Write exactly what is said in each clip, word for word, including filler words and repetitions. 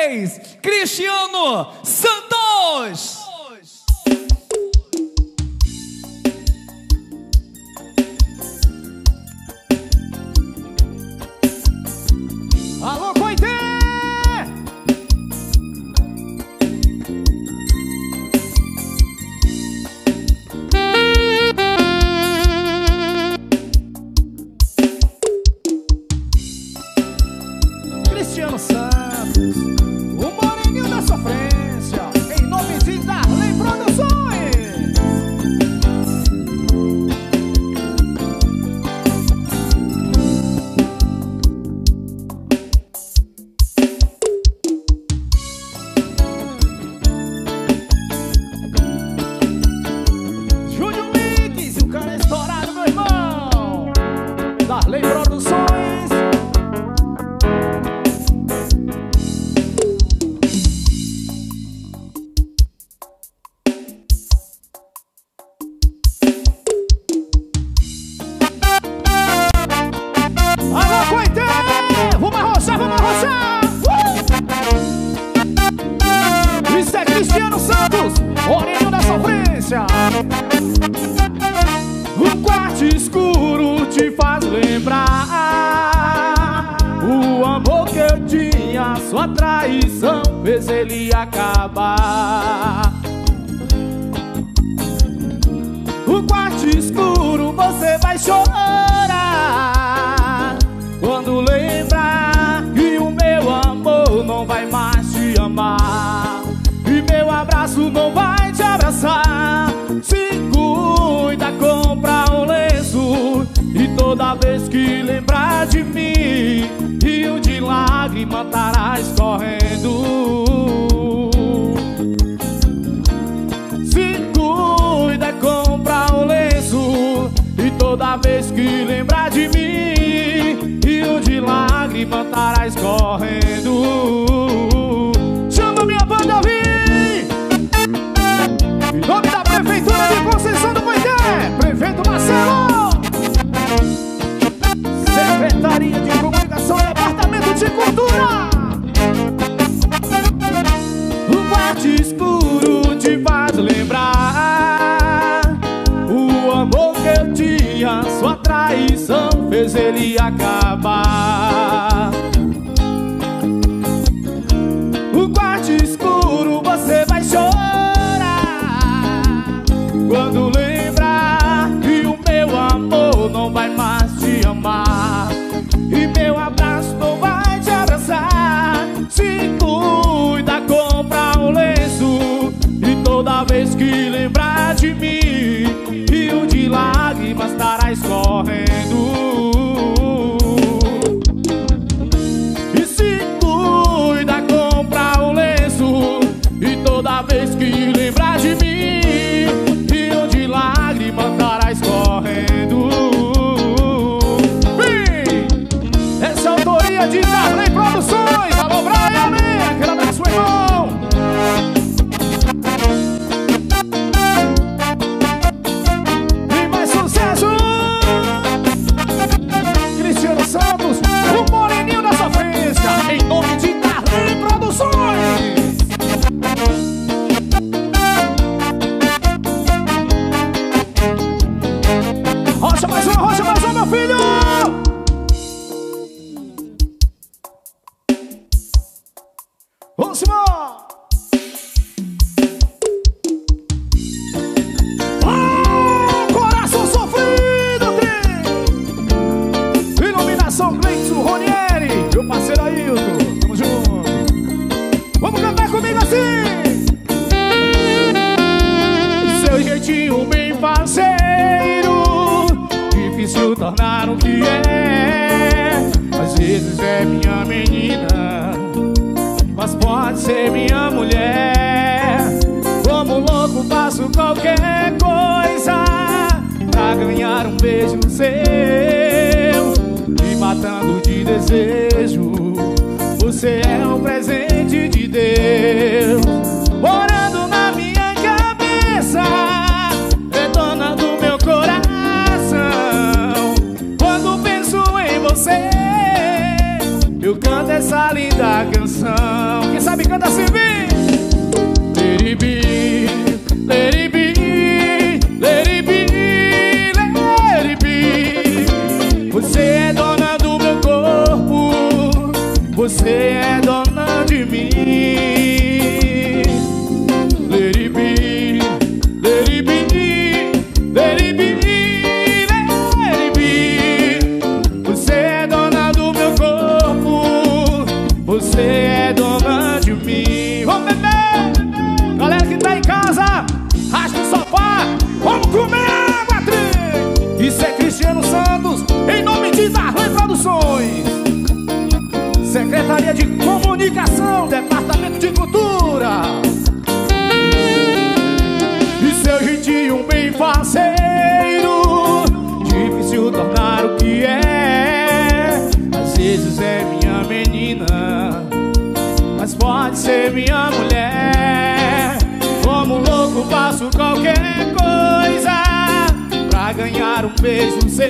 vocês, Cristiano Santos. Alô, Coité! Cristiano Santos, o moreninho da sofrência, em nome de Darley Produções. Júnior Mix, o cara é estourado, meu irmão. Darley Produções. Alô, Coité! Vamos arrochar, vamos arrochar! Uh! Isso é Cristiano Santos, moreninho da sofrência. O quarto escuro te faz lembrar o amor que eu tinha, sua traição fez ele acabar. O quarto escuro você vai chorar quando lembrar que o meu amor não vai mais te amar e meu abraço não vai te abraçar. Se cuida, compra um lenço e toda vez que lembrar de mim, rio de lágrimas estará escorrendo. Se cuida, compra um lenço e toda vez que lembrar de mim, rio de lágrimas estará escorrendo. Chama minha banda, vem! Em nome da Prefeitura de Conceição do Coité, Prefeito Marcelo, Secretaria de Comunicação e Departamento de Cultura. O quarto escuro te faz lembrar o amor que eu tinha, sua traição fez ele acabar. O quarto escuro você vai chorar quando lembrar que o meu amor não vai mais te amar e meu abraço não vai te abraçar. Se cuida, compra um lenço e toda vez que lembrar de mim, rio de lágrimas estará escorrendo. E se cuida, compra um lenço e toda vez que lembrar de mim, rio de lágrimas estará escorrendo. Vem! Essa é a autoria de Darley Produções. Alô, Brian, aquele abraço, irmão. E mais sucesso! Cristiano Santos, o moreninho da sofrência, em nome de Darley Produções. Rocha mais uma, rocha mais uma, meu filho! Vamos embora! Oh, coração sofrido, trem! Iluminação Gleison Ronieri, meu parceiro Ailton, tamo junto! Vamos cantar comigo assim! Seu jeitinho bem parceiro, difícil tornar o que é. Às vezes é minha menina, mas pode ser minha mulher. Como louco faço qualquer coisa pra ganhar um beijo seu, me matando de desejo. Você é um presente de Deus, morando na minha cabeça, é dona do meu coração. Quando penso em você, eu canto essa linda canção. Quem sabe minha mulher. Como louco faço qualquer coisa pra ganhar um beijo seu,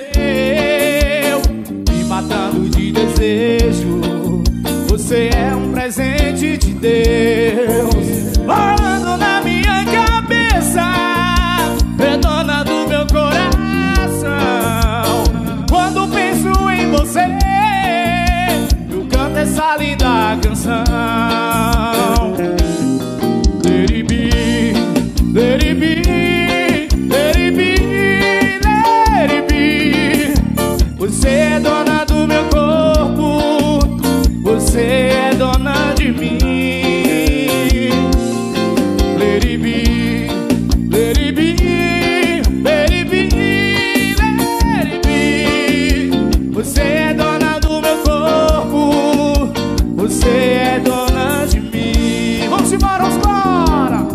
me matando de desejo. Você é um presente de Deus, morando na minha cabeça, é dona do meu coração. Quando penso em você, eu canto essa linda canção. Let it be, let it be, let it be, let it be. Você é dona do meu corpo, você é dona de mim. Let it be, let it be, let it be, let it be. Você é dona do meu corpo, você é dona de mim. Vamos embora, vamos embora.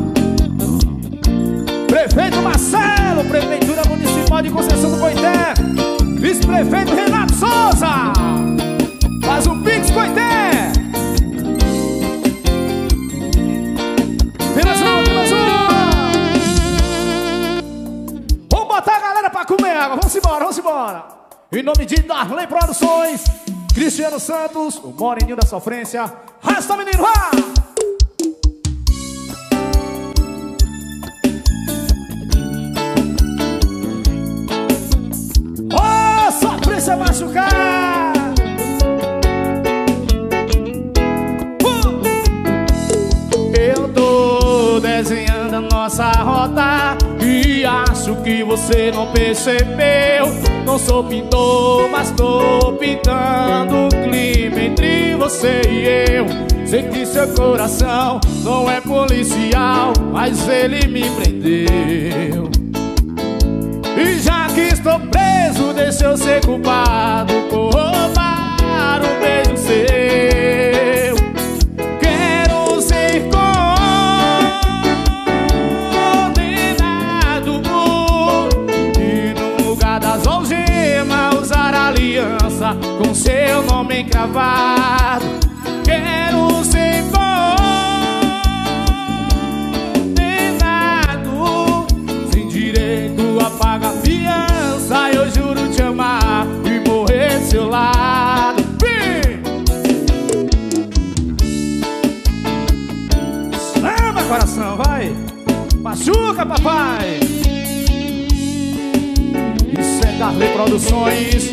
Prefeito Marcelo, Prefeitura Municipal de Conceição do Coité, Vice-Prefeito Renato Souza, faz um pix, Coité. Tem mais uma, tem mais uma. Vamos botar a galera pra comer água. Vamos embora, vamos embora. Em nome de Darley Produções, Cristiano Santos, o Moreninho da Sofrência. Rasta, menino, vá! Ô, Sofrência machucar! Desenhando a nossa rota e acho que você não percebeu. Não sou pintor, mas tô pintando o clima entre você e eu. Sei que seu coração não é policial, mas ele me prendeu. E já que estou preso, deixa eu ser culpado por roubar um beijo seu. Quero ser com seu nome encravado. Quero ser condenado, sem direito a pagar fiança. Eu juro te amar e morrer do seu lado. Samba, coração, vai! Machuca, papai! Isso é Darley Produções.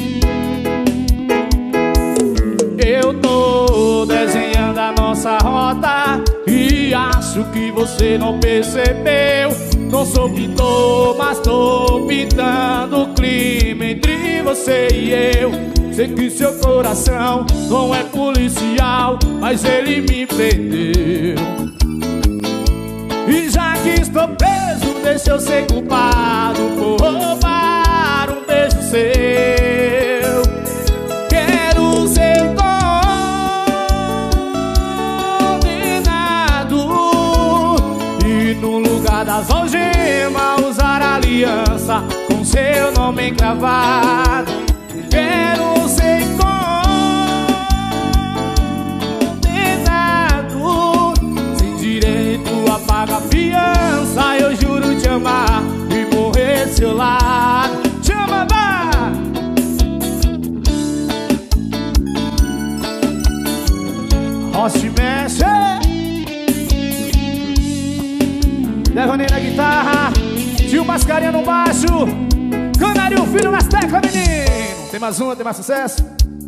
Eu tô desenhando a nossa rota e acho que você não percebeu. Não sou pintor, mas tô pintando o clima entre você e eu. Sei que seu coração não é policial, mas ele me prendeu. E já que estou preso, deixa eu ser culpado por roubar um beijo seu. Quero ser no lugar das algemas, usar aliança com seu nome encravado. Quero ser condenado, sem direito a pagar fiança. Eu juro te amar e morrer do seu lado. Te amo, vá! Roste mexe, Devanei na guitarra, Tio Mascarinha no baixo, Canário Filho nas teclas, menino. Tem mais uma, tem mais sucesso?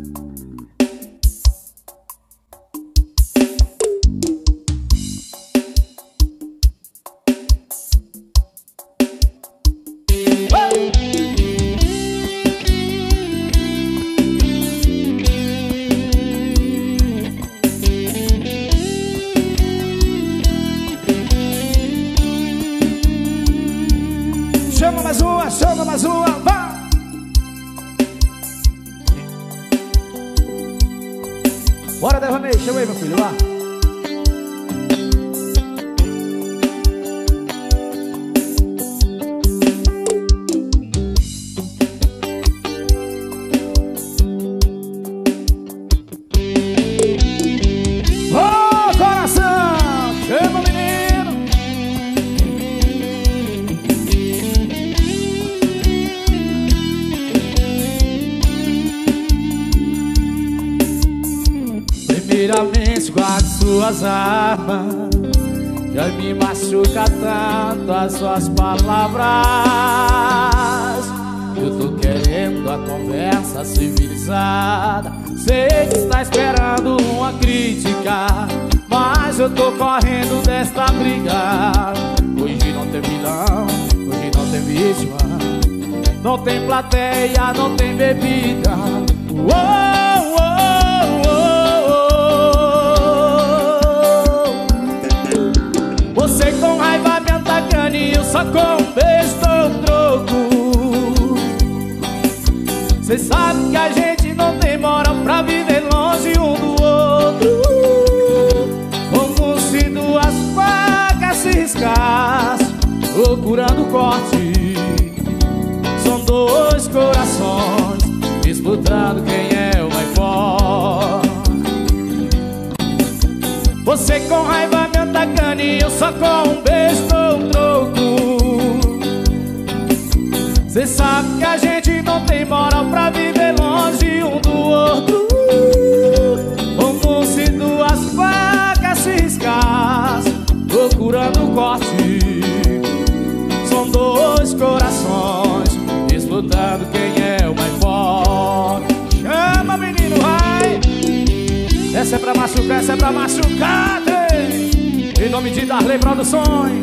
Chama mais uma, chama mais uma, vá! Bora, Devanei, chama aí, meu filho, vá! Ô, coração! guarde suas armas. Já me machuca tanto as suas palavras. Eu tô querendo a conversa civilizada. Sei que está esperando uma crítica, mas eu tô correndo desta briga. Hoje não tem vilão, hoje não tem vítima, não tem plateia, não tem bebida. Uou, uou, uou. Você com raiva me atacando e eu só com um beijo dou troco. Cê sabe que a gente não tem moral pra viver longe um do outro. Como se duas facas se riscassem, procurando corte. São dois corações disputando quem é o mais forte. Você com raiva me atacando e eu só com um beijo dou troco. Cê sabe que a gente não tem moral pra viver longe um do outro. Como se duas facas se riscassem, procurando corte. São dois corações disputando quem é o mais forte. Chama, menino, vai! Essa é pra machucar, essa é pra machucar, três. Em nome de Darley Produções.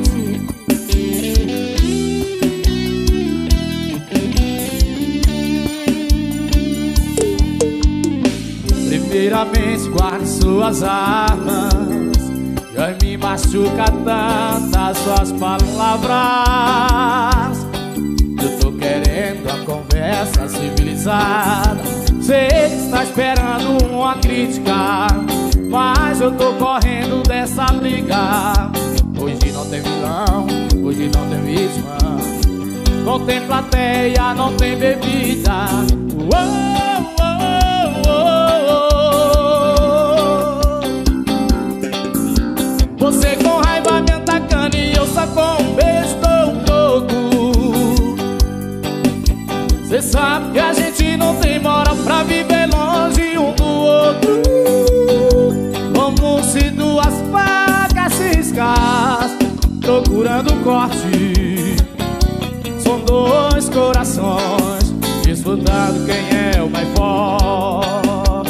Primeiramente guarde suas armas. Já me machuca tanto as suas palavras. Eu tô querendo a conversa civilizada. Sei que está esperando uma crítica, mas eu tô correndo dessa briga. Hoje não tem vilão, hoje não tem vítima, não tem plateia, não tem bebida. Uou, uou, uou. Você com raiva me atacando e eu só com um beijo dou um troco. Cê sabe que a gente não tem moral pra viver longe um do outro. Como se duas facas se riscassem, procurando corte. São dois corações disputando quem é o mais forte.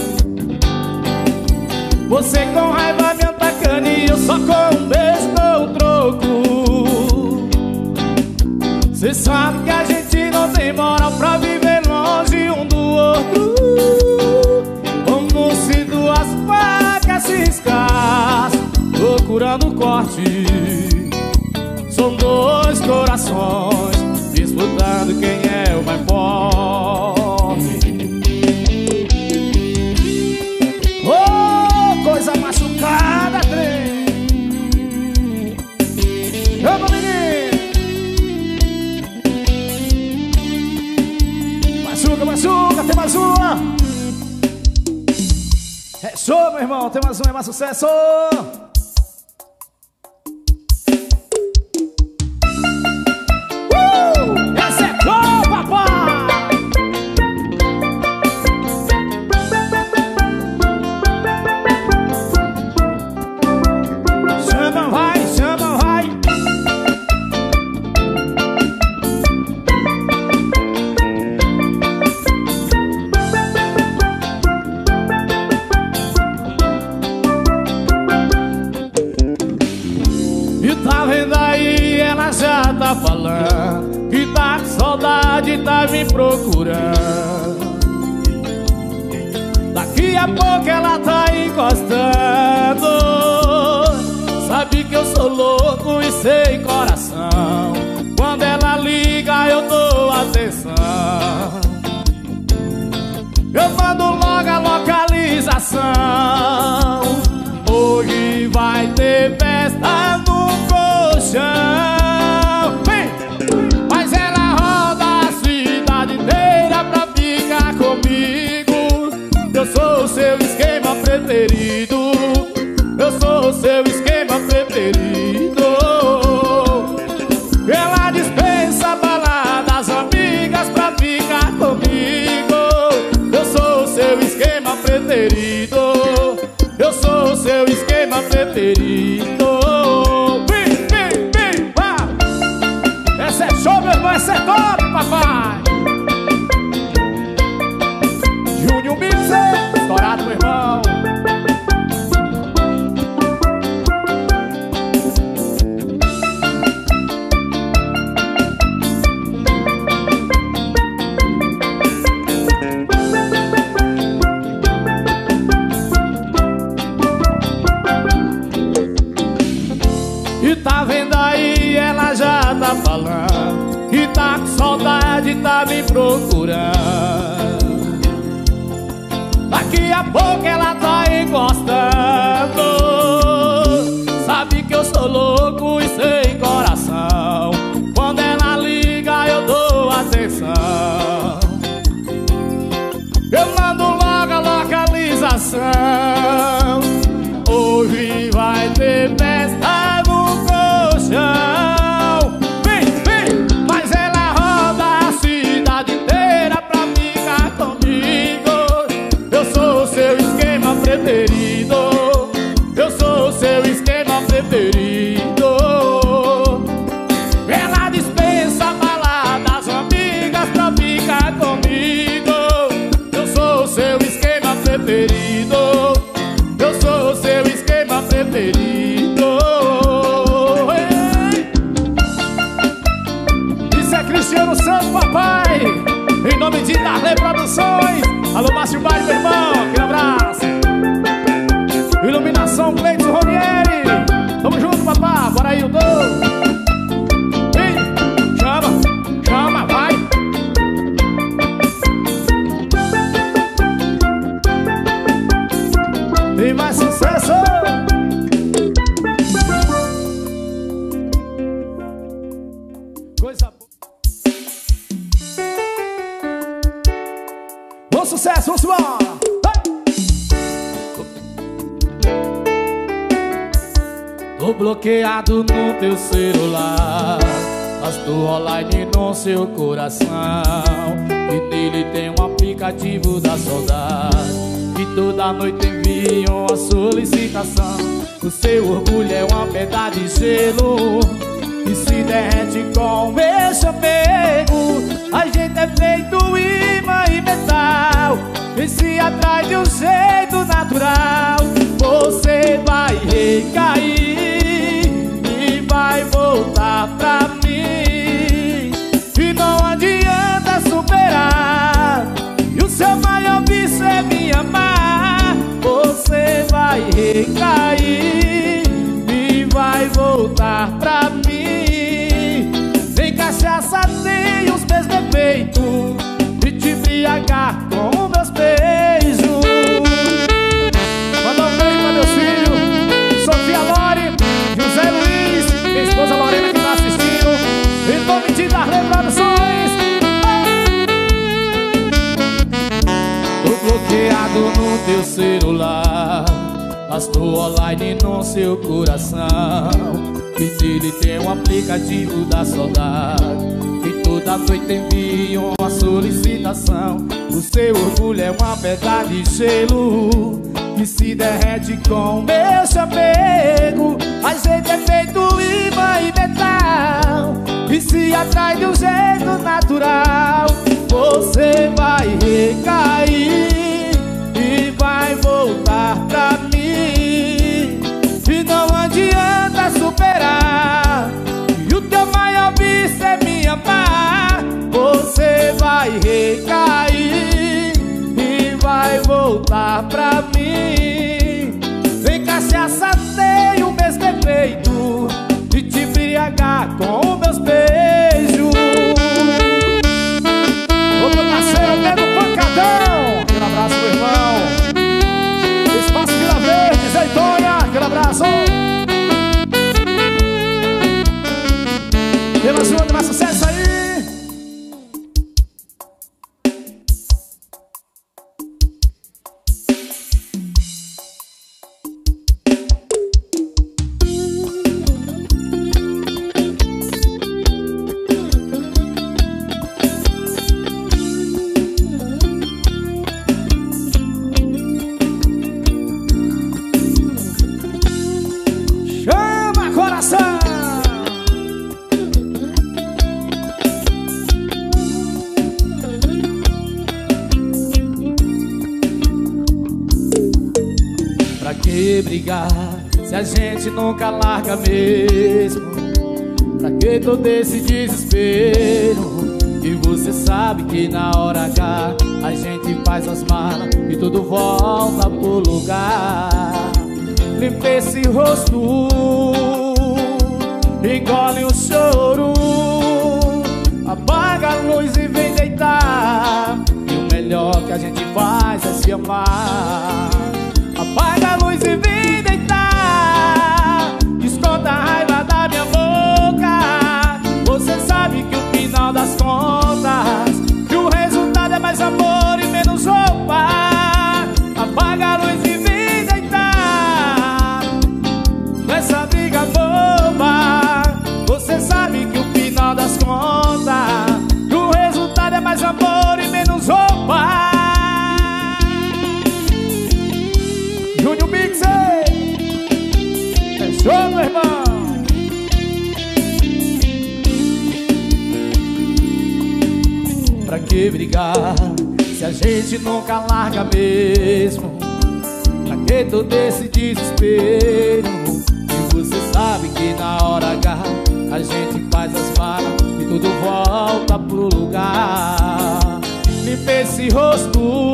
Você com raiva me atacando e eu só com um beijo dou um troco. Cê sabe que a gente não tem moral pra viver longe um do outro. Como se duas facas se riscassem, procurando corte. São dois corações disputando quem é o mais forte. Oh, coisa machucada, trem. Chama, menino. Machuca, machuca, tem mais uma. É show, meu irmão, tem mais um, é mais sucesso. Tá falando que tá com saudade, tá me procurando. Daqui a pouco ela tá encostando. Sabe que eu sou louco e sem coração. Quando ela liga eu dou atenção. Eu mando logo a localização. Hoje vai ter festa no colchão. Eu sou o seu esquema preferido. Eu sou o seu esquema preferido. Ela dispensa baladas, amigas pra ficar comigo. Eu sou o seu esquema preferido. Eu sou o seu esquema aí ela já tá falando que tá com saudade, tá me procurando. Daqui a pouco ela tá encostando. Sabe que eu sou louco e sem coração. Quando ela liga eu dou atenção. Eu mando logo a localização. Hoje vai ter festa no colchão. Vem, vem! Mas ela roda a cidade inteira pra ficar comigo. Eu sou o seu esquema preferido. Eu sou o seu esquema preferido. Ela dispensa baladas, amigas pra ficar comigo. Eu sou o seu esquema preferido. Eu sou o seu esquema preferido. Ei! Isso é Cristiano Santos, papai. Em nome de Darley Produções. Alô, Márcio Baile, meu irmão. Aquele abraço. Iluminação, Cleiton Ronieri. Tamo junto, papá. Bora aí, o dois. Ei, chama, chama, vai. Tem mais sucesso. Coisa boa. Bom sucesso, vamos embora. Tô bloqueado no teu celular, mas tô online no seu coração. E nele tem um aplicativo da saudade, que toda noite envia uma solicitação. O seu orgulho é uma pedra de gelo que se derrete com meu chamego. A gente é feito imã e metal, e se atrai de um jeito natural. Você vai recair e vai voltar pra mim, e não adianta superar. E o seu maior vício é me amar. Você vai recair e vai voltar pra mim. Sem cachaça tem os meus defeitos, e te embriagar com meus beijos. Manda um beijo pra meus filhos, Sofia Lore, José Luiz, minha esposa Lorena que tá assistindo. Em nome de Darley Produções. Tô bloqueado no teu celular, mas tô online no seu coração. E nele tem um aplicativo da saudade, que toda noite envia uma solicitação. O seu orgulho é uma pedra de gelo que se derrete com meu chamego. A gente é feito imã e metal, e se atrai de um jeito natural. Você vai recair e vai voltar pra mim, e não adianta superar. E o teu maior vício é me amar. Você vai recair e vai voltar pra mim. Sem cachaça tem o mesmo efeito, de te embriagar com meus beijos. Ô meu parceiro, Pedro Pancadão, aquele abraço, meu irmão. Espaço Vila Verde, Zé Tonha, aquele abraço. Pela sua de mais sucesso aí. Chama coração. Pra que brigar se a gente nunca larga mesmo? Pra que todo esse desespero? E você sabe que na hora H a gente faz as malas e tudo volta pro lugar. Limpa esse rosto engole o choro, apaga a luz e vem deitar. E o melhor que a gente faz é se amar. Apaga a luz e vem deitar, desconta a raiva da minha boca. Você sabe que o final das contas, que o resultado é mais amor e menos roupa. Apaga a luz e vem deitar nessa briga boba. Você sabe que o final das contas, que o resultado é mais amor e menos roupa. Júnior Mixer, é show, meu irmão. Pra que brigar se a gente nunca larga mesmo? Pra que todo esse desespero? E você sabe que na hora H a gente faz as malas e tudo volta pro lugar. Limpa esse rosto,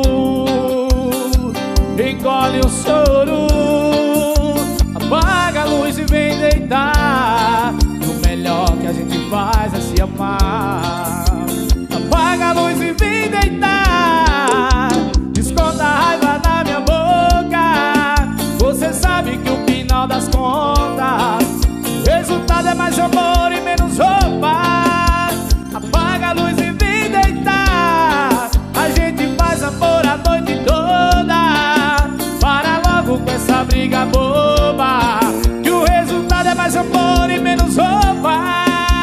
engole o choro, apaga a luz e vem deitar. O melhor que a gente faz é se amar. Apaga a luz e vem deitar, desconta a raiva da minha boca. Você sabe que o final das contas, o resultado é mais amor e menos roupa. Apaga a luz e vem deitar, a gente faz amor a noite toda. Para logo com essa briga boba, que o resultado é mais amor e menos roupa.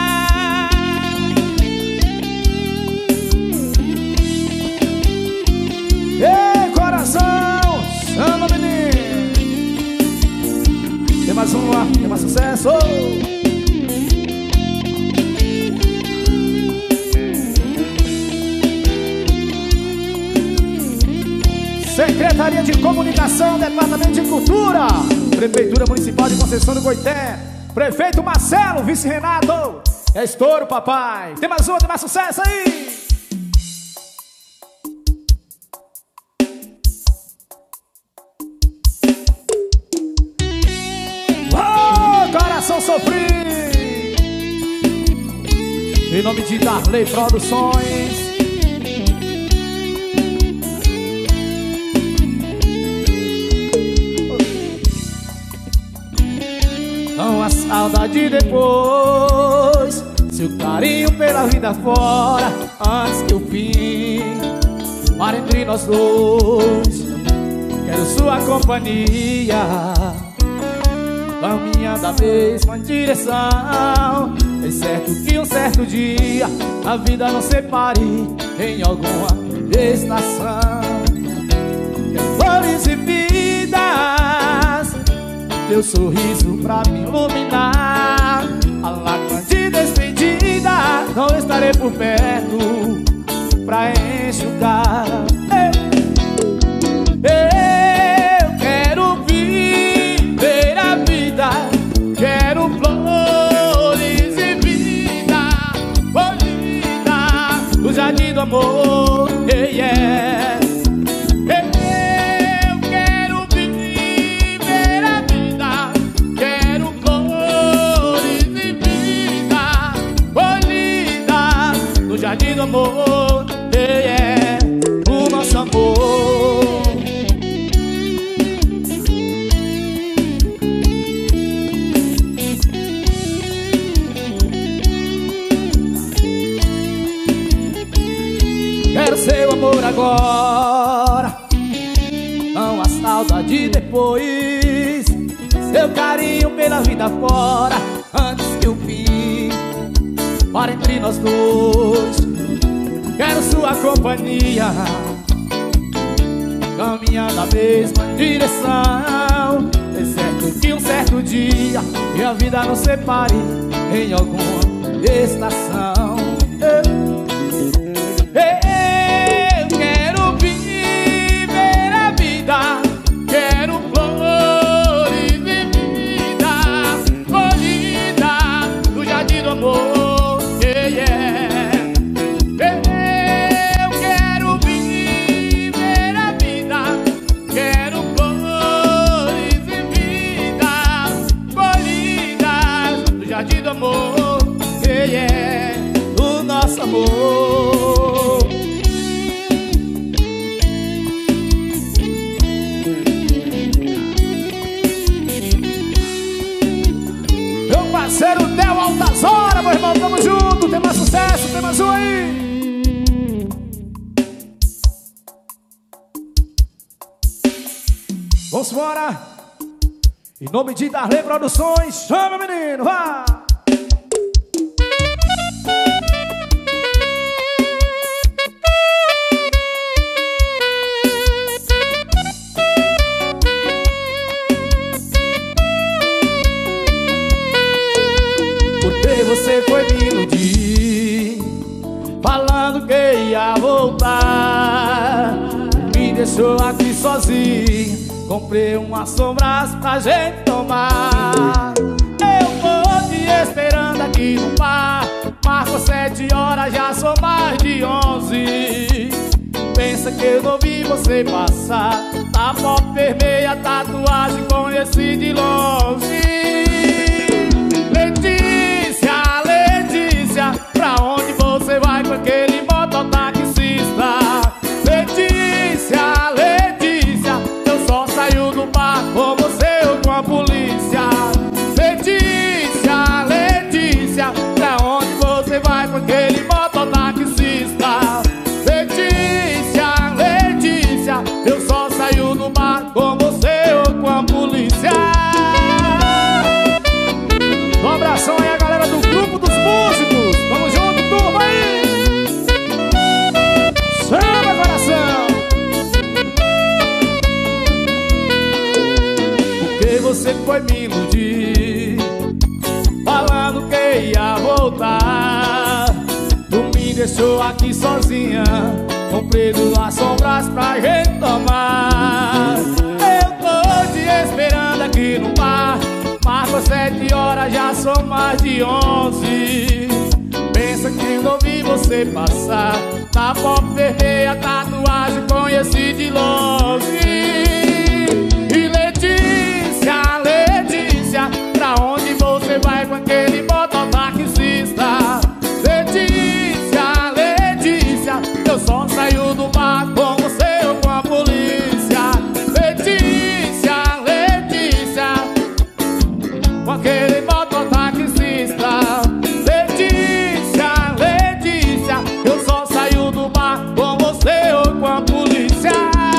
Ei, coração, chama, menino. Tem mais uma, tem mais sucesso. Secretaria de Comunicação, Departamento de Cultura, Prefeitura Municipal de Conceição do Goité, Prefeito Marcelo, Vice Renato. É estouro, papai. Tem mais uma, tem mais sucesso aí. Coração sofrido. Em nome de Darley Produções. Não há saudade depois, seu carinho pela vida fora, antes que o fim para entre nós dois. Quero sua companhia, caminhando da mesma direção. É certo que um certo dia a vida nos separe em alguma estação. Quero flores e vidas, teu sorriso pra me iluminar. A lágrima de despedida, não estarei por perto pra enxugar. Eu quero viver a vida, quero flores e vida colhida no jardim do amor, yeah, yeah. Eu quero viver a vida, quero flores e vida colhida no jardim do amor, yeah, yeah. O nosso amor. Quero seu amor agora, não há saudade depois. Seu carinho pela vida fora, antes que o fim para entre nós dois. Quero sua companhia, caminhando na mesma direção. É certo que um certo dia e a vida nos separe em alguma estação. Eu quero viver a vida, quero flores e vida colhida no jardim do amor, yeah, yeah. Eu quero viver a vida, quero flores e vida colhidas no jardim do amor. quem é o nosso amor. Meu parceiro Del Altas Horas, meu irmão, tamo junto. Tem mais sucesso, tem mais um aí. Vamos embora. Em nome de Darley Produções, chama menino, vá! Porque você foi me iludir, falando que ia voltar, me deixou aqui sozinho. Comprei umas sombras pra gente tomar. Eu tô te esperando aqui no bar. Marcou sete horas, já são mais de onze. Pensa que eu não vi você passar. Tá pop vermelha, tatuagem, conheci de longe. Letícia, Letícia, pra onde você vai com aquele mototaxista? Letícia, Letícia, só saiu do bar com você ou com a polícia. Letícia, Letícia, pra onde você vai com aquele mototaxista? Letícia, Letícia, eu só saio do bar com você ou com a polícia. Um abração aí a galera do grupo dos músicos. Vamos junto, turma aí. Chama, coração. Você foi me iludir, falando que ia voltar. Tu me deixou aqui sozinha, comprei duas sombras pra gente tomar. Eu tô te esperando aqui no bar. Marcou sete horas, já são mais de onze. Pensa que não vi você passar. Tá pop vermelha, tatuagem, conheci de longe. Letícia, pra onde você vai com aquele mototaxista? Letícia, Letícia, eu só saio do bar com você ou com a polícia. Letícia, Letícia, com aquele mototaxista. Letícia, Letícia, eu só saio do bar com você ou com a polícia.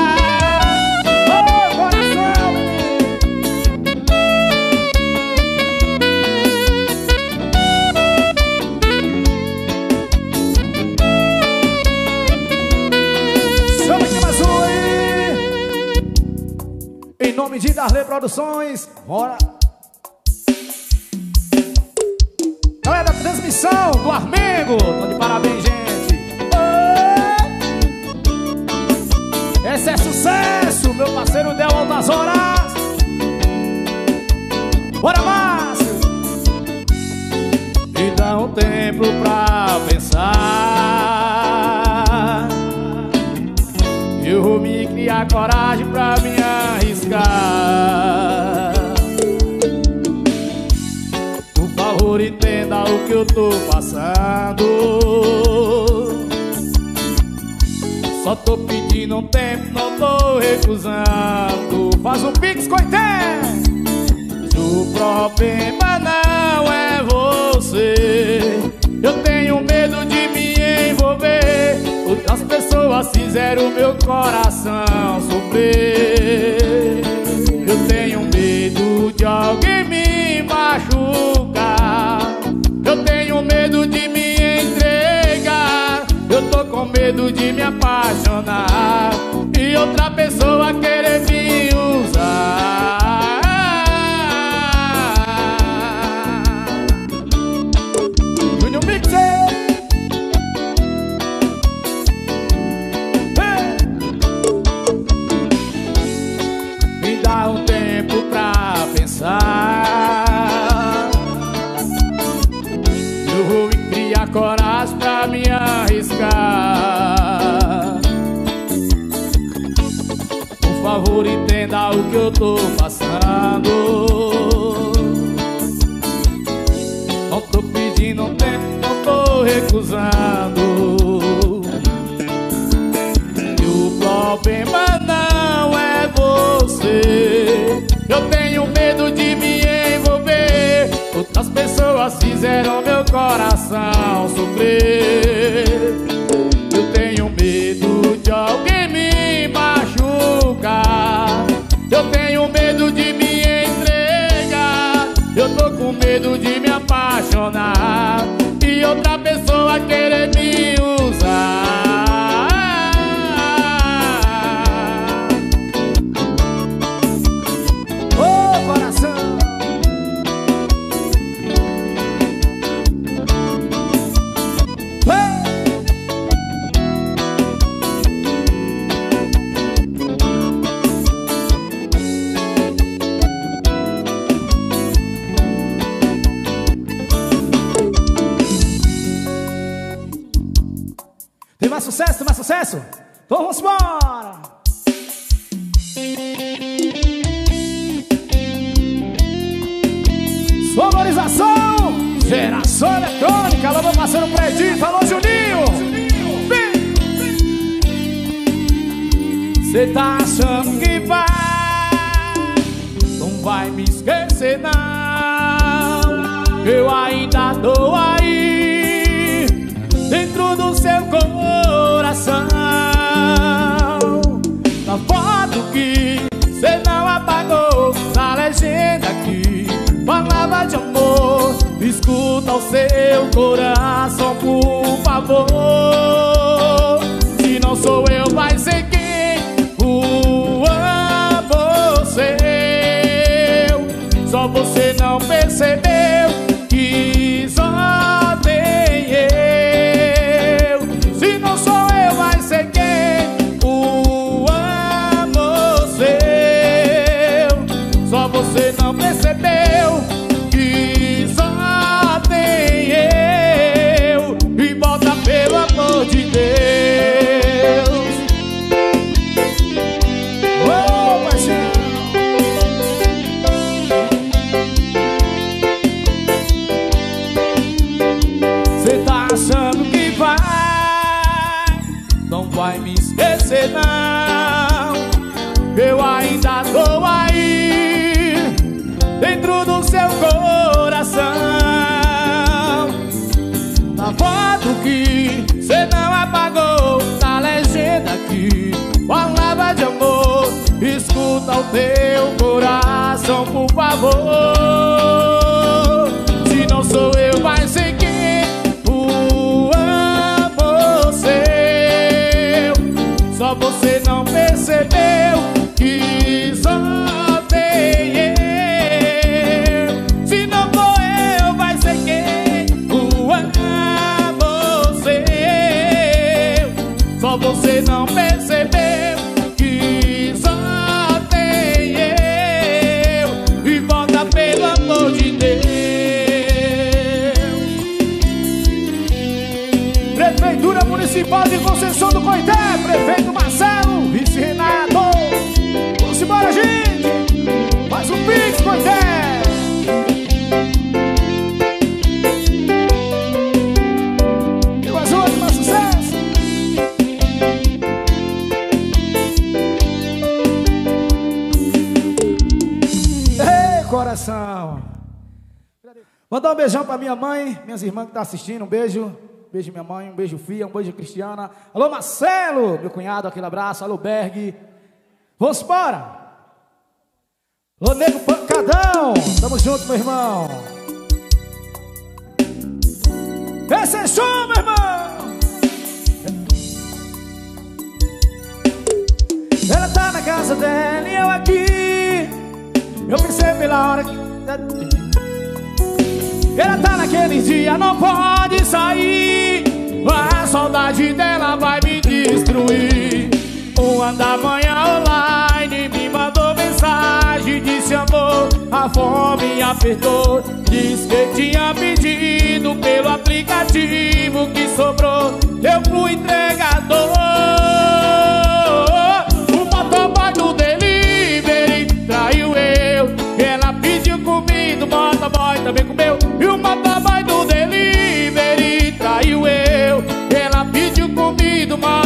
Em nome de Darley Produções, bora! Galera da transmissão do Armengo, tô de parabéns, gente! Oi! Esse é sucesso, meu parceiro Del Altas Horas! Bora, Márcio! Me dá um tempo pra pensar. Eu vou me criar coragem pra me arriscar. Por favor, entenda o que eu tô passando. Só tô pedindo um tempo, não tô recusando. Faz um pix, coité! O problema não é você. Eu tenho medo de me envolver. Outras pessoas fizeram meu coração sofrer. Eu tenho medo de alguém me machucar. Eu tenho medo de me entregar. Eu tô com medo de me apaixonar e outra pessoa querer me usar. Junior Mixer. Me dá um tempo pra pensar. Eu vou criar coragem pra me arriscar. Por favor, entenda o que eu tô passando. Não tô pedindo que não tem, não tô recusando. E o problema não é você. Eu tenho medo de me envolver. Outras pessoas fizeram meu coração sofrer. Eu tenho medo de alguém me machucar. Eu tenho medo de me entregar. Eu tô com medo de me apaixonar e outra pessoa querer me usar. Ô coração, tem mais sucesso, tem mais sucesso? Então vamos embora! Sonorização, geração eletrônica. Alô, meu parceiro Predinho, falou Juninho. Vem! Cê tá achando que vai, não vai me esquecer não. Eu ainda tô aí, dentro do seu coração. Na foto que cê não apagou, na legenda que falava de amor, escuta o seu coração, por favor. Se não sou eu, vai ser quem? O você. Só você não percebeu que só tem eu. Se não sou eu, vai ser quem? O amor seu. Só você não percebeu que só tem eu. E volta pelo amor de Deus. Oh, paixão. Cê tá achando que vai, não vai me esquecer não. Eu ainda tô aí, dentro do seu coração. Na foto que cê não apagou, na legenda que falava de amor, escuta o teu coração, por favor. Se não sou eu, vai ser quem? O amor seu. Só você não percebeu que só tem eu. Se não for eu, vai ser quem? O amor seu. Só você não percebeu que só tem eu. E volta pelo amor de Deus. Prefeitura Municipal de Conceição do Coité, prefeito Marcelo, vice Renato. Vamos embora, gente. Mais um Pix, Coité. E mais outro, mais sucesso. Ei, coração. Mandar um beijão pra minha mãe, minhas irmãs que estão assistindo. Um beijo. Beijo minha mãe, um beijo Fia, um beijo Cristiana. Alô Marcelo, meu cunhado, aquele abraço. Alô Berg. Vamos embora. Alô Nego Pancadão, tamo junto, meu irmão. Esse é show, meu irmão. Ela tá na casa dela e eu aqui. Eu pensei pela hora que... Ela tá naquele dia, não pode sair. A saudade dela vai me destruir. Uma da manhã online me mandou mensagem, disse amor, a fome apertou. Diz que tinha pedido pelo aplicativo que sobrou. Eu fui entregador. O motoboy do delivery traiu eu. Ela pediu comida, o motoboy também comeu. E o motoboy do delivery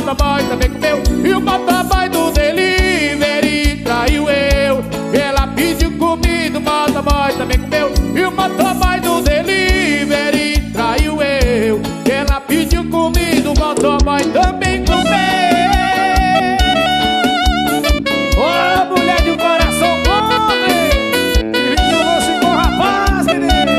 motoboy também comeu. E o motoboy do delivery traiu eu. Ela pediu comida, o motoboy também comeu. E o motoboy do delivery traiu eu. Ela pediu comida, o motoboy também comeu. Ô, oh, mulher de um coração pobre, que eu vou se com rapaz, menino.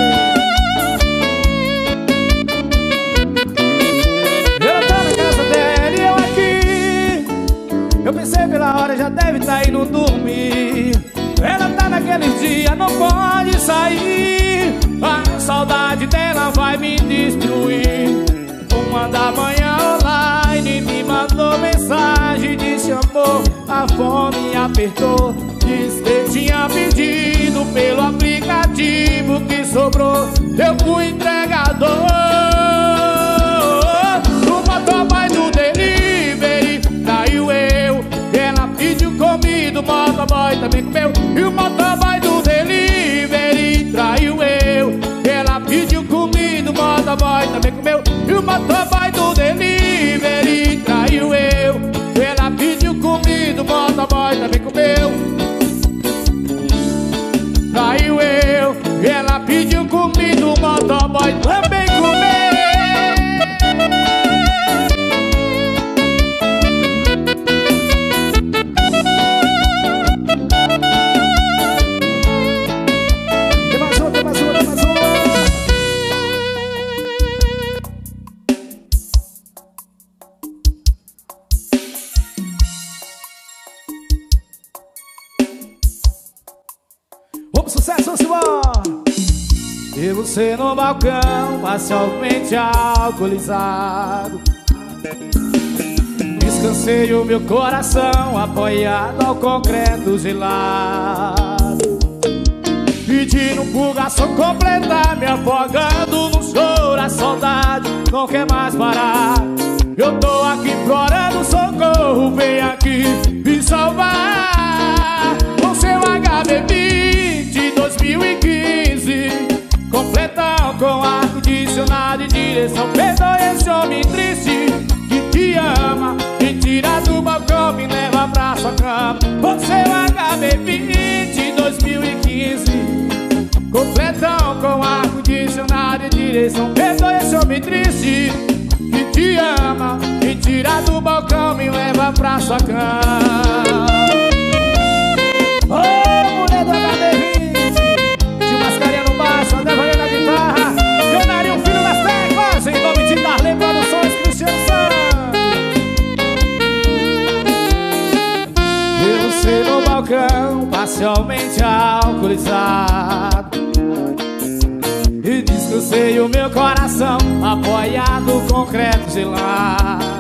Ela tá na casa dela e eu aqui. Eu pensei pela hora, já deve tá indo dormir. Ela tá naqueles dias, não pode sair. A saudade dela vai me destruir. Uma da manhã online me mandou mensagem, disse amor, a fome apertou. Diz que tinha pedido pelo aplicativo que sobrou. Eu fui entregador. O motoboy do delivery traiu eu. Ela pediu comida, o motoboy também comeu. E o motoboy do delivery traiu eu. Ela pediu comida, o motoboy também comeu. E o motoboy do delivery traiu eu. Ela pediu comida, o motoboy também comeu. Traiu eu. Ela pediu comida, o motoboy também comeu. Sucesso, senhor! E você no balcão, parcialmente alcoolizado. Descansei o meu coração, apoiado ao concreto gelado. Pedindo pro garçom completar, me afogando no choro. A saudade não quer mais parar. Eu tô aqui implorando socorro, vem aqui me salvar. Com seu H B vinte dois mil e quinze, completão com ar-condicionado e direção. Perdoe esse homem triste que te ama, me tira do balcão, me leva pra sua cama. Com seu H B vinte dois mil e quinze, completão com ar-condicionado e direção. Perdoe esse homem triste que te ama, me tira do balcão, me leva pra sua cama. Ô, oh, mulher do H B vinte, de mascarinha no baixo, André Valer na guitarra, Leonário, um filho das teclas, em nome de Darley Produções, Cristiano Santos. E você no balcão, parcialmente alcoolizado, e descansei o meu coração, apoiado no concreto gelado.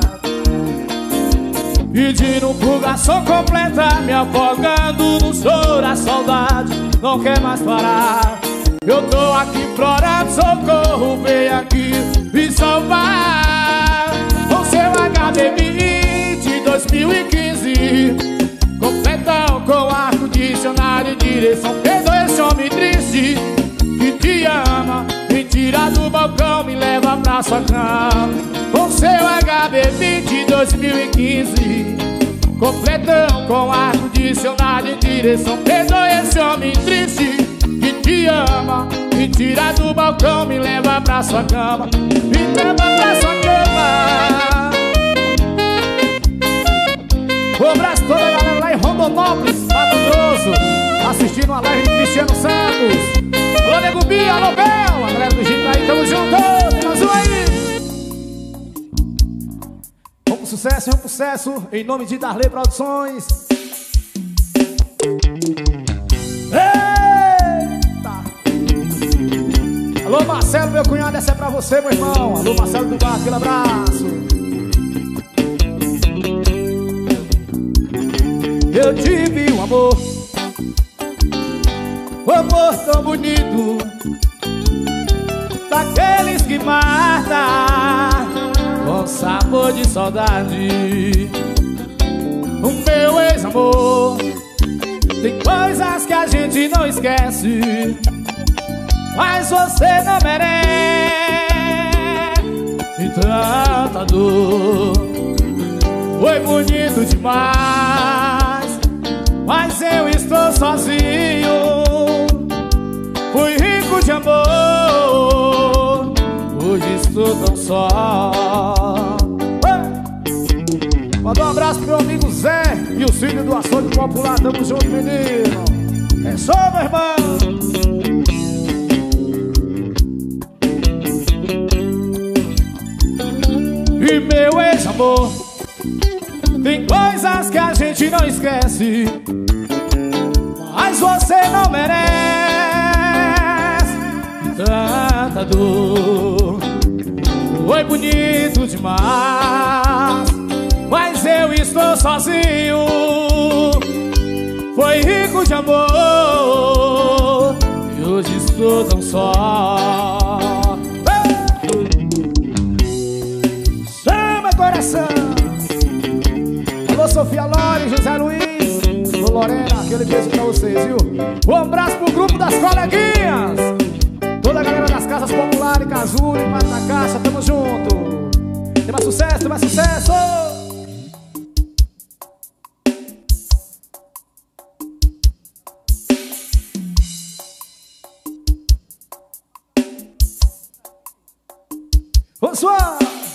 Pedindo pro garçom completar, me afogando no choro. A saudade não quer mais parar. Eu tô aqui implorando socorro, vem aqui me salvar. Com seu H B vinte dois mil e quinze, completão com ar-condicionado e direção. Perdoe esse homem triste que te ama, me tira do balcão, me leva pra sua cama. Com seu H B vinte dois mil e quinze, completão com ar-condicionado e direção. Perdoe esse homem triste que te ama, me tira do balcão, me leva pra sua cama. Me leva pra sua cama. Um abraço toda a galera lá em Rondonópolis, Mato Grosso, assistindo a live de Cristiano Santos. Alô, Nego Bia, alô, Bel, a galera do Gito aí, tamo junto, tem mais um aí. Vamos pro sucesso, vamos pro sucesso, em nome de Darley Produções. Eita! Alô, Marcelo, meu cunhado, essa é pra você, meu irmão. Alô, Marcelo do Bar, aquele abraço. Eu tive um amor, um amor tão bonito, daqueles que mata com sabor de saudade. O meu ex-amor tem coisas que a gente não esquece, mas você não merece tanta dor. Foi bonito demais, mas eu estou sozinho. Fui rico de amor, hoje estou tão só. Manda um abraço pro meu amigo Zé e o filho do açougue popular. Tamo junto, menino. É só, meu irmão. E meu ex-amor, tem coisas que a gente não esquece, mas você não merece tanta dor. Foi bonito demais, mas eu estou sozinho. Foi rico de amor e hoje estou tão só. Chama coração. Alô, Sofia Lore, José Luiz, alô, Lorena, aquele beijo pra vocês, viu? Um abraço pro grupo das coleguinhas, toda a galera das casas populares, Casulo, Mata na Caixa, tamo junto. Tem mais sucesso, tem mais sucesso. Vamos lá!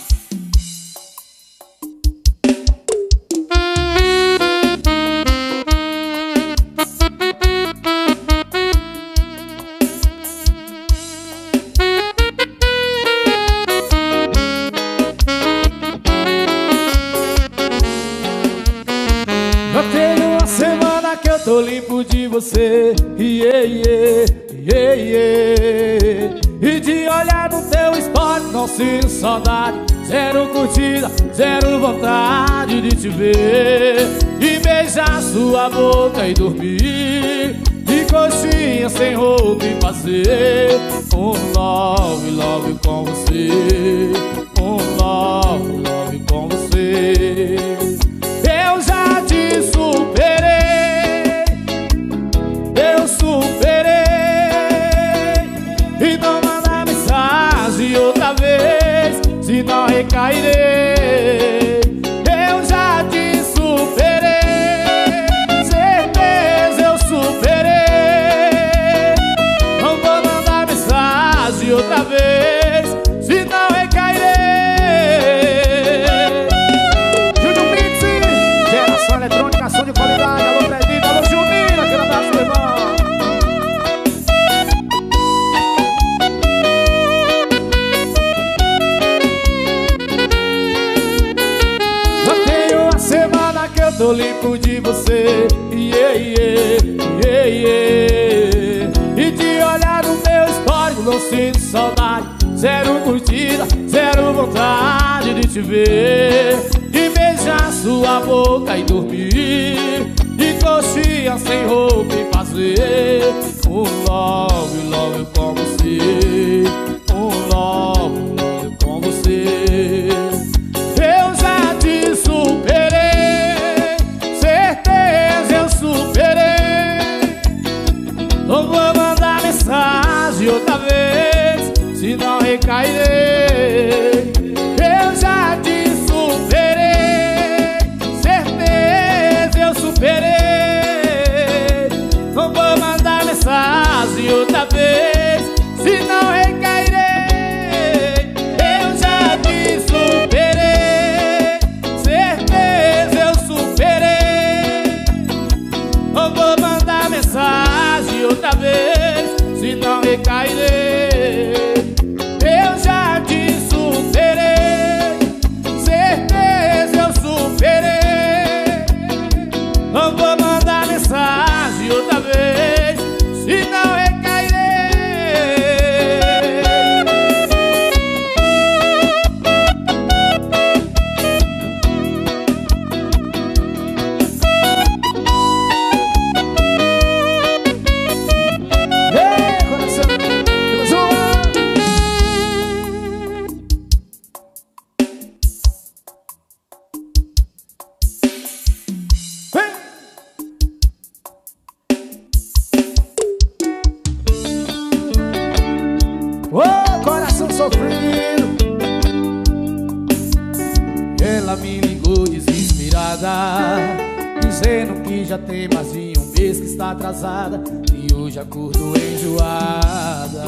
Já tem uma semana que eu tô limpo de você, yeah, yeah, yeah, yeah. E de olhar no teu story não sinto saudade, zero curtida, zero vontade de te ver e beijar sua boca e dormir de coxinha sem roupa e fazer um love, love com você, um love, love com você. Eu já te superei, eu superei, e não manda mensagem outra vez, senão recairei. Eu já te superei, certeza eu superei. Não vou mandar mensagem outra vez, senão recairei. Júnior Pizzi, geração eletrônica, som de qualidade. Alô, Predito, alô, Juninho, aquele abraço, meu irmão. Já tem uma semana que eu tô limpo de você, yeah, yeah, yeah, yeah. E de olhar no meu histórico não sinto saudade, zero curtida, zero vontade de te ver e beijar sua boca e dormir de coxinha sem roupa e fazer um love, love com você, um love, love com você. Eu já te superei, certeza eu superei. Não vou mandar mensagem outra vez, senão recairei. Eu já te superei, certeza eu superei. Não vou mandar mensagem outra vez, senão recairei. Eu já te superei, certeza eu superei. Não vou mandar mensagem outra vez, senão recairei. Eu já te superei, certeza eu superei. Não vou mandar mensagem outra vez, senão recairei. Ei, coração, temos uma. Vem. Ô, coração sofrido. Ela me ligou desesperada, enjoada, dizendo que já tem mais de um mês que está atrasada e hoje acordo enjoada.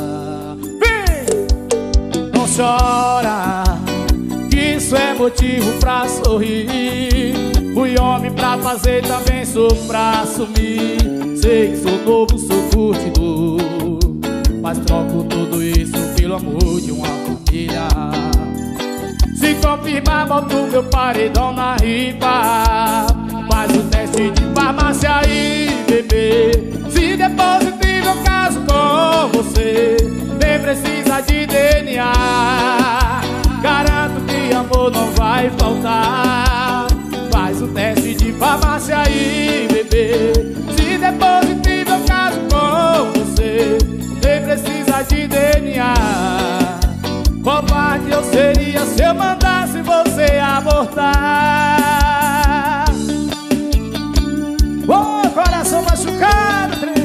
Vem! Não chora, que isso é motivo pra sorrir. Fui homem pra fazer, também sou pra assumir. Sei que sou novo, sou curtidor, mas troco tudo isso pelo amor de uma família. Se confirmar, boto meu paredão na ripa. Faz o teste de farmácia aí, bebê. Se depois eu caso com você, nem precisa de D N A. Garanto que amor não vai faltar. Faz o teste de farmácia aí, bebê. Se depois eu caso com você, nem precisa de D N A. Covarde eu seria se eu mandasse você abortar. Ô, oh, coração machucado, trem.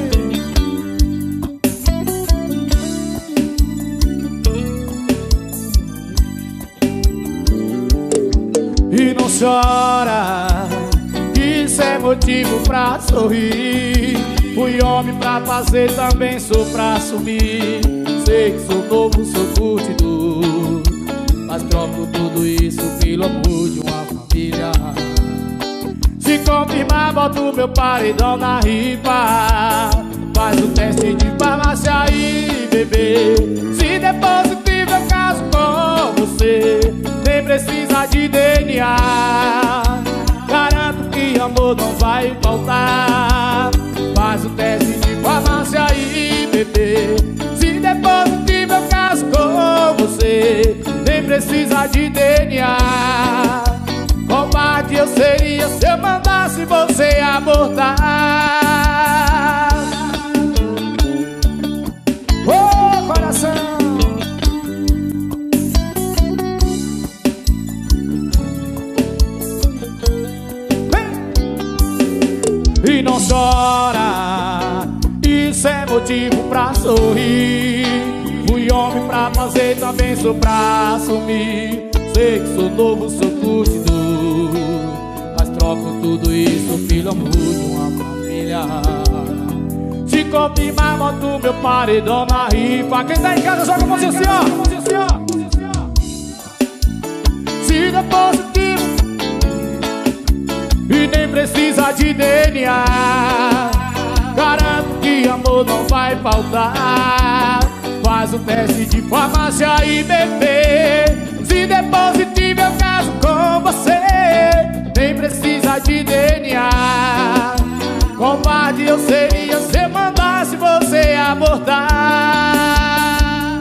E não chora, isso é motivo pra sorrir. Fui homem pra fazer, também sou pra assumir. Sei que sou novo, sou curtidor, mas troco tudo isso pelo amor de uma família. Se confirmar, boto meu paredão na ripa. Faz o teste de farmácia aí, bebê. Se depois eu caso com você, nem precisa de D N A. Garanto que amor não vai faltar. Faz o teste de farmácia aí, bebê. Se depois eu caso com você, nem precisa de D N A. Covarde eu seria se eu mandasse você abortar. Ô, oh, coração! Vem! E não chora, isso é motivo pra sorrir. Fui homem pra fazer, também sou pra assumir. Sei que sou novo, sou curtidor, mas troco tudo isso pelo amor de uma família. Se confirmar, boto meu paredão na rifa. Quem tá em casa joga a mãozinha assim, ó. Se depois e nem precisa de D N A. Garanto que amor não vai faltar. Faz o teste de farmácia aí, bebê. Se depois eu caso com você, nem precisa de D N A. Covarde eu seria se eu mandasse você abortar.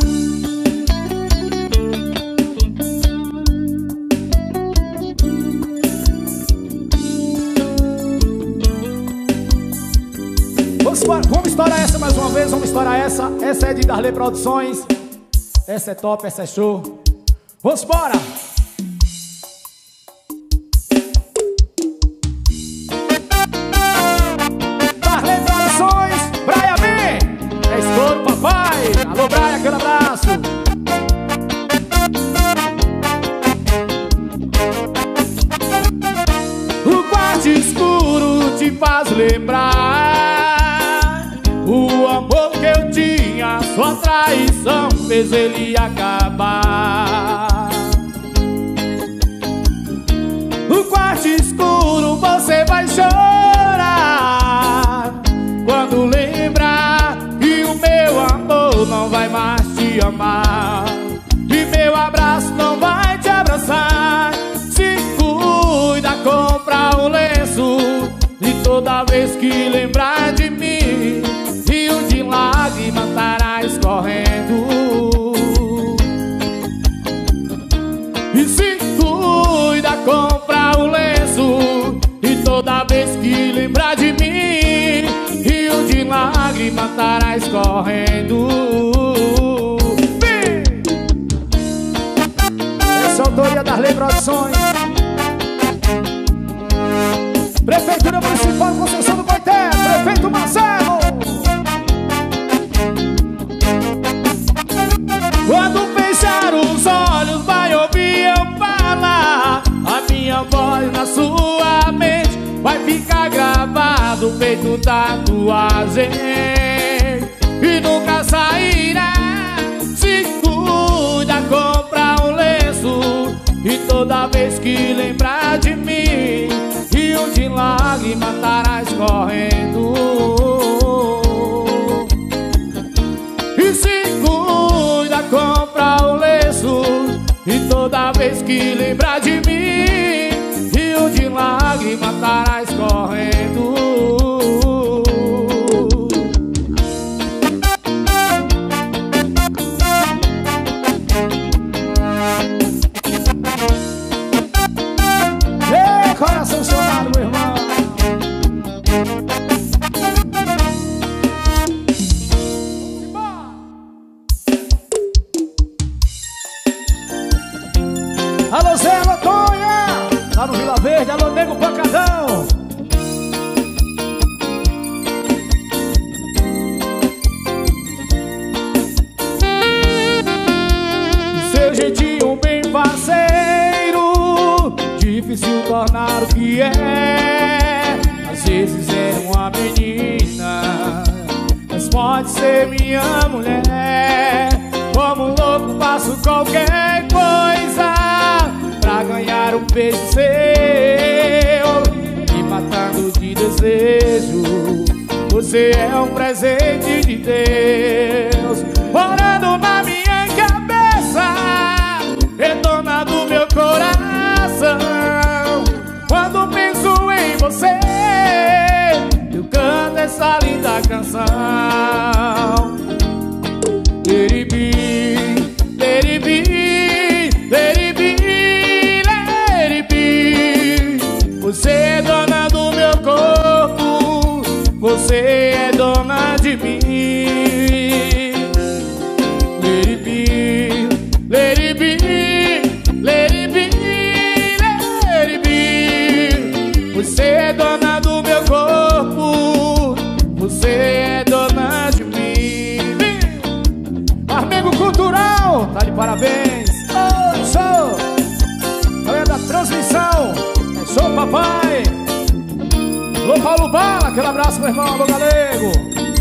Vamos, vamos estourar essa mais uma vez, vamos estourar essa. Essa é de Darley Produções. Essa é top, essa é show. Vamos embora! Darley Produções, Braia B, é estouro, papai. Alô, Braia, aquele abraço. O quarto escuro te faz lembrar o amor que eu tinha, sua traição fez ele acabar. No quarto escuro você vai chorar quando lembrar que o meu amor não vai mais te amar e meu abraço não vai te abraçar. Se cuida, compra um lenço e toda vez que lembrar de mim, rio de lágrimas estará escorrendo. E se cuida, compra um lenço e toda vez que lembrar de mim, rio de lágrimas estará escorrendo. Vem! Essa autoria das Darley Produções. Prefeitura Municipal de Conceição do Coité, Prefeito Marcelo. Quando fechar os olhos vai ouvir eu falar a minha voz na sua feito tatuagem e nunca sairá. Se cuida, compra um lenço e toda vez que lembrar de mim, rio de lágrimas estará escorrendo. E se cuida, compra um lenço e toda vez que lembrar de mim, rio de lágrimas estará escorrendo. Ei, coração chorado, meu irmão. Alô, Zé, alô, Tonha, lá no Vila Verde, alô, Nego Pancadão. Seu jeitinho bem parceiro, difícil tornar o que é. Às vezes é uma menina, mas pode ser minha mulher. Como um louco faço qualquer coisa pra ganhar um beijo seu, me matando de desejo. Você é um presente de Deus, morando na minha cabeça, é dona do meu coração. Quando penso em você, eu canto essa linda canção. Let it be, let it be, let it be, let it be. Você é dona do meu corpo, você é dona de mim. Let it be, let it be, let it be, let it be. Você é dona do meu corpo, você é dona de mim. Amigo Cultural, tá de parabéns. Oh, show. Galera da transmissão, é show, papai. Alô, Paulo Bala, aquele abraço, meu irmão. Alô, galego.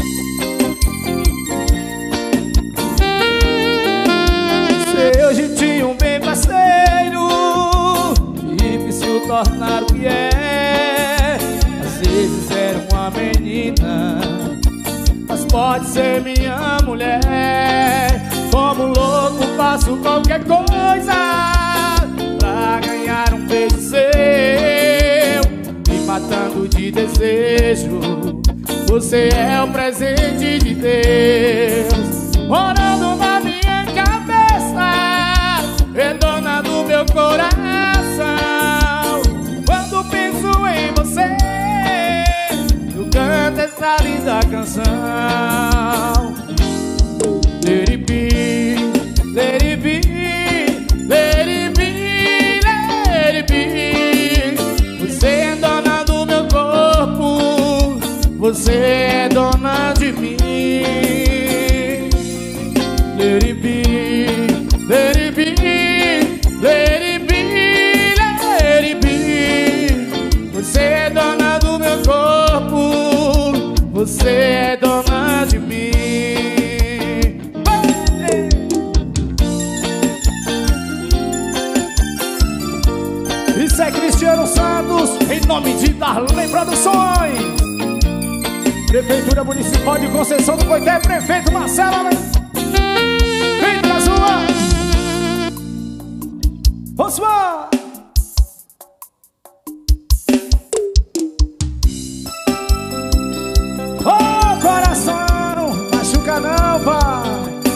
Seu jeitinho bem parceiro, difícil tornar o que é. Às vezes era uma menina, mas pode ser minha mulher. Como louco faço qualquer coisa pra ganhar um beijo seu, me matando de desejo. Você é um presente de Deus, morando na minha cabeça, é dona do meu coração. Quando penso em você, eu canto essa linda canção. Let it be, let it be, let it be, let it be. Você é dona do meu corpo, você é dona de mim. Let it be, let it be, let it be, let it be. Você é dona do meu corpo, você é dona de mim. Isso é Cristiano Santos, em nome de Darley Produções. Prefeitura Municipal de Conceição do Coité, prefeito Marcelo. Vem pra sua. Vamos lá. Oh, coração, machuca não, pai.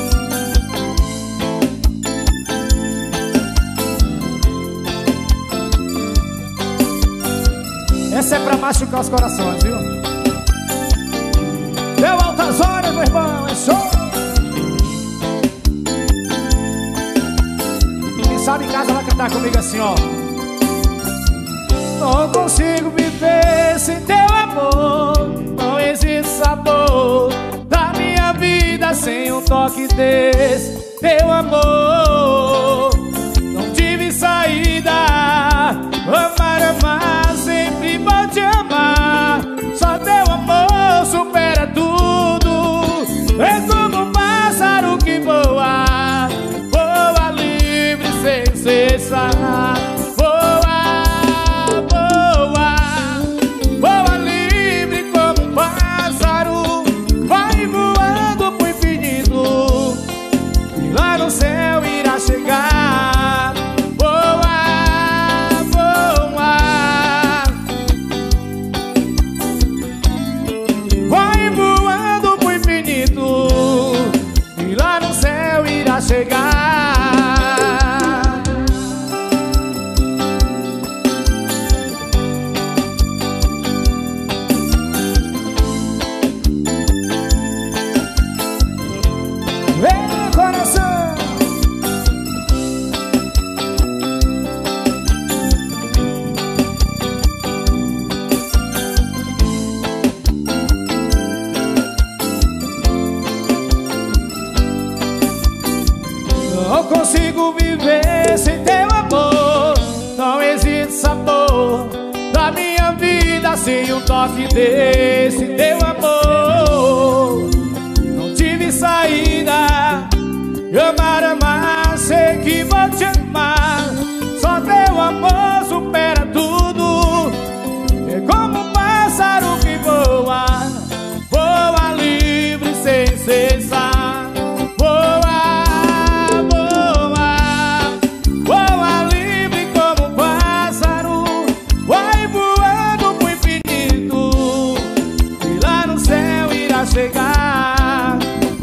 Essa é pra machucar os corações, viu? Deu altas horas, meu irmão, é show. Quem sabe em casa vai cantar comigo assim, ó. Não consigo viver sem teu amor, não existe sabor da minha vida sem um toque desse teu amor. Não tive saída, amar, amar, sempre vou te amar. Só teu amor viver sem teu amor. Não existe sabor da minha vida sem um toque desse teu amor. Não tive saída, amar, amar, sei que vou te amar. Só teu amor supera tudo. É como um pássaro que voa, voa livre sem cessar. Voa, voa, voa livre como um pássaro. Vai voando pro infinito e lá no céu irá chegar.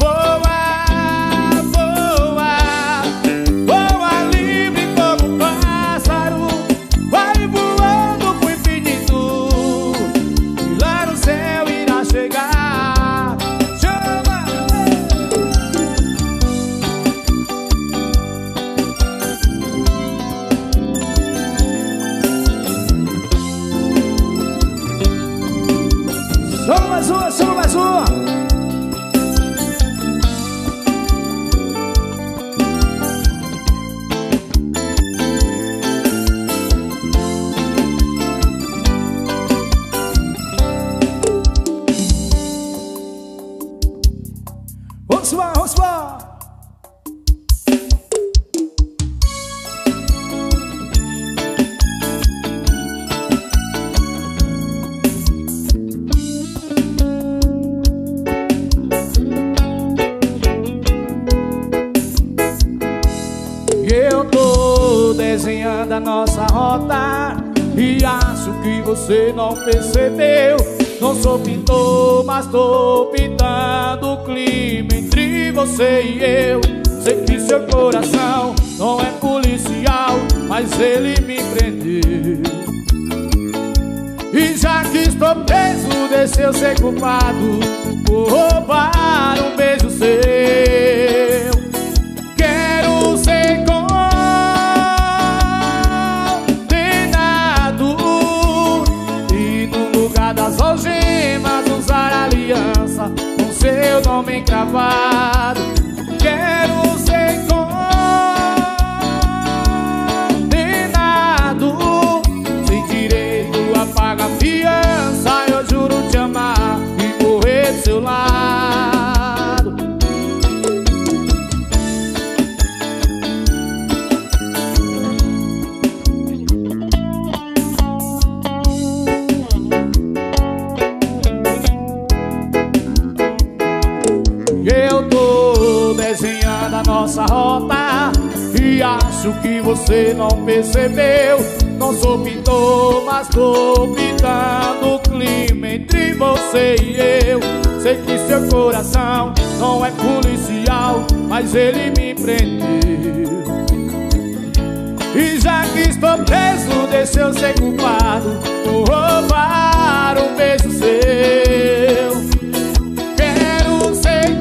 Voa, voa, voa livre como um pássaro. Vai voando pro infinito e lá no céu irá chegar. Chama! Chama mais uma, chama mais uma. Vamos lá, vamos lá. Eu tô desenhando a nossa rota e acho que você não percebeu. Não sou pintor, mas tô pintando o clima entre você e eu. Sei que seu coração não é policial, mas ele me prendeu. E já que estou preso, deixa eu ser culpado por roubar um beijo seu. Quero ser condenado e no lugar das algemas usar aliança com seu nome encravado. Quero ser condenado sem direito a pagar fiança. Eu juro te amar e morrer do seu lado. Eu tô desenhando a nossa rota e acho que você não percebeu. Não sou pintor, mas tô pintando o clima entre você e eu. Sei que seu coração não é policial, mas ele me prendeu. E já que estou preso, deixa eu ser culpado por roubar um beijo seu. Quero ser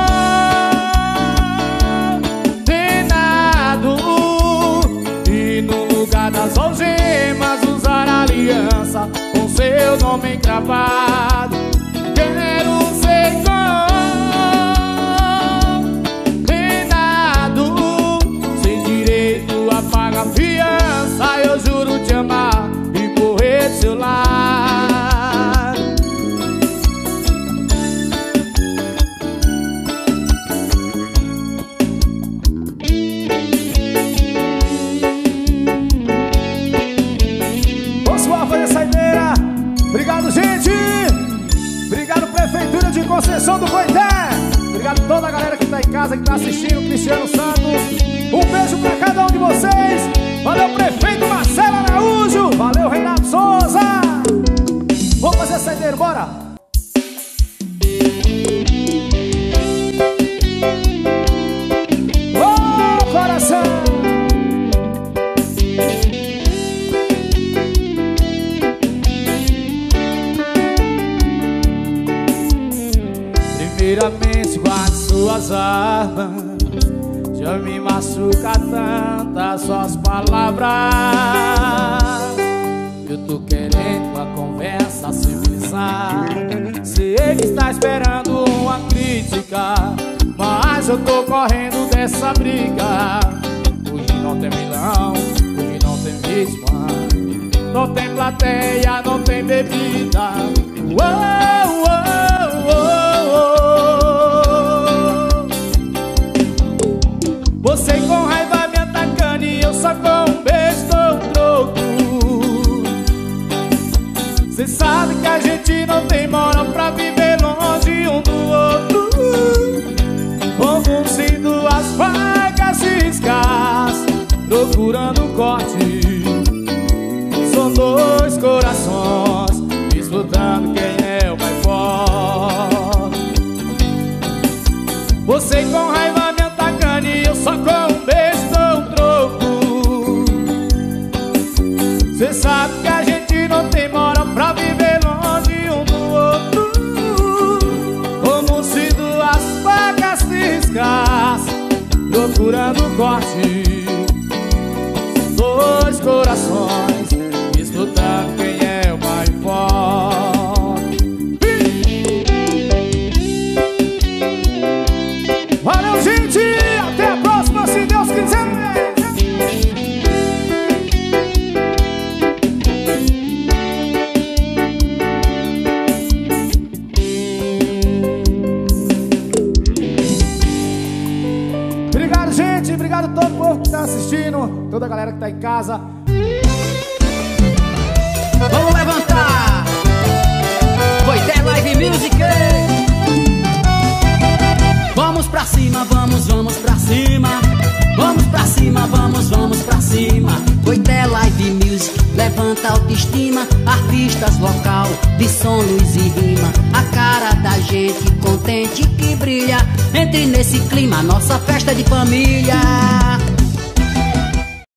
condenado e no lugar das algemas usar aliança com seu nome encravado. Quero ser condenado sem direito a pagar fiança. Eu juro te amar e morrer do seu lado. Vamos lá fazer a saideira. Obrigado, gente. Obrigado, Prefeitura de Conceição do Coité. Obrigado a toda a galera que tá em casa, que tá assistindo, Cristiano Santos. Um beijo pra cada um de vocês. Valeu, Prefeito Marcelo Araújo. Valeu, Renato Souza. Vamos fazer a saideira, bora. Ô, coração. Primeiramente guarde suas armas. Já me machuca tanto as suas palavras. Eu tô querendo uma conversa civilizada. Sei que está esperando uma crítica, mas eu tô correndo dessa briga. Hoje não tem plateia, não tem bebida. Uou, uou, uou. Você com raiva me atacando e eu só com um beijo dou um troco. Cê sabe que a gente não tem moral pra viver longe um do outro, confundindo as facas e iscas, procurando um corte. São dois corações disputando quem é o mais forte. Você com raiva me atacando e eu só com um beijo dou um troco. Cê sabe que a gente não tem moral pra viver longe um do outro, como se duas facas fiscais procurando um corte. Dois corações disputando quem é o mais forte. Valeu, gente! Até a próxima, se Deus quiser! Obrigado, gente! Obrigado a todo mundo que está assistindo, toda a galera que está em casa. Vamos levantar! Coité Live Music! Vamos pra cima, vamos, vamos pra cima. Vamos pra cima, vamos, vamos pra cima. Coité Live Music, levanta a autoestima. Artistas local, de som, luz e rima. A cara da gente contente que brilha. Entre nesse clima, nossa festa de família.